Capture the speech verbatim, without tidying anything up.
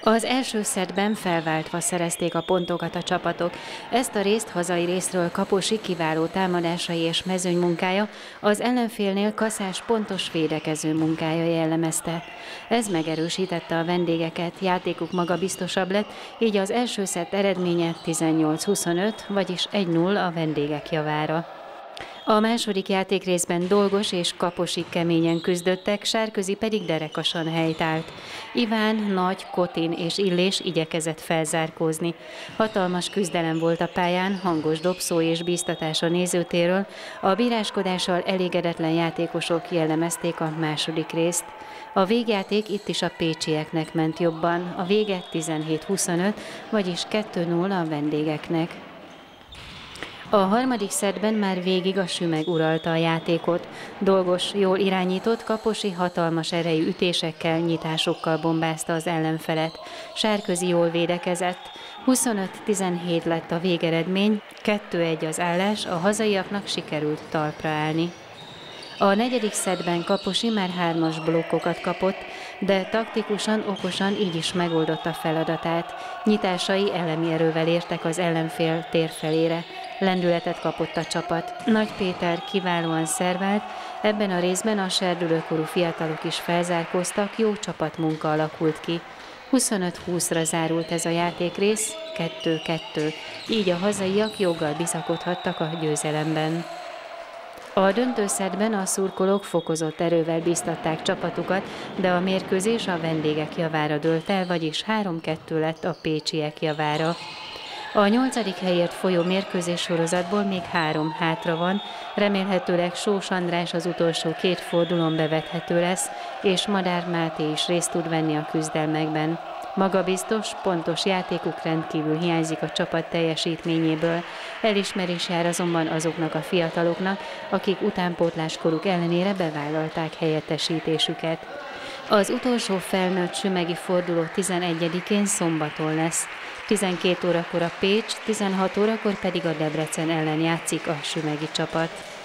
Az első szettben felváltva szerezték a pontokat a csapatok. Ezt a részt hazai részről Kaposi kiváló támadásai és mezőnymunkája, az ellenfélnél Kaszás pontos védekező munkája jellemezte. Ez megerősítette a vendégeket, játékuk magabiztosabb lett, így az első szett eredménye tizennyolc huszonöt, vagyis egy nulla a vendégek javára. A második játékrészben Dolgos és Kaposi keményen küzdöttek, Sárközi pedig derekasan helytált. Iván, Nagy, Kotin és Illés igyekezett felzárkózni. Hatalmas küzdelem volt a pályán, hangos dobszó és bíztatás a nézőtéről, a bíráskodással elégedetlen játékosok jellemezték a második részt. A végjáték itt is a pécsieknek ment jobban, a vége tizenhét huszonöt, vagyis kettő nulla a vendégeknek. A harmadik szettben már végig a Sümeg uralta a játékot. Dolgos, jól irányított, Kaposi hatalmas erejű ütésekkel, nyitásokkal bombázta az ellenfelet. Sárközi jól védekezett. huszonöt tizenhét lett a végeredmény, kettő egy az állás, a hazaiaknak sikerült talpra állni. A negyedik szettben Kaposi már hármas blokkokat kapott, de taktikusan, okosan így is megoldotta feladatát. Nyitásai elemi erővel értek az ellenfél térfelére. Lendületet kapott a csapat. Nagy Péter kiválóan szervált, ebben a részben a serdülőkorú fiatalok is felzárkóztak, jó csapatmunka alakult ki. huszonöt húszra zárult ez a játékrész, kettő kettő, így a hazaiak joggal bizakodhattak a győzelemben. A döntőszettben a szurkolók fokozott erővel bíztatták csapatukat, de a mérkőzés a vendégek javára dőlt el, vagyis három kettő lett a pécsiek javára. A nyolcadik helyért folyó mérkőzés sorozatból még három hátra van, remélhetőleg Sós András az utolsó két fordulón bevethető lesz, és Madár Máté is részt tud venni a küzdelmekben. Magabiztos, pontos játékuk rendkívül hiányzik a csapat teljesítményéből. Elismerés jár azonban azoknak a fiataloknak, akik utánpótláskoruk ellenére bevállalták helyettesítésüket. Az utolsó felnőtt sümegi forduló tizenegyedikén szombaton lesz. tizenkét órakor a Pécs, tizenhat órakor pedig a Debrecen ellen játszik a sümegi csapat.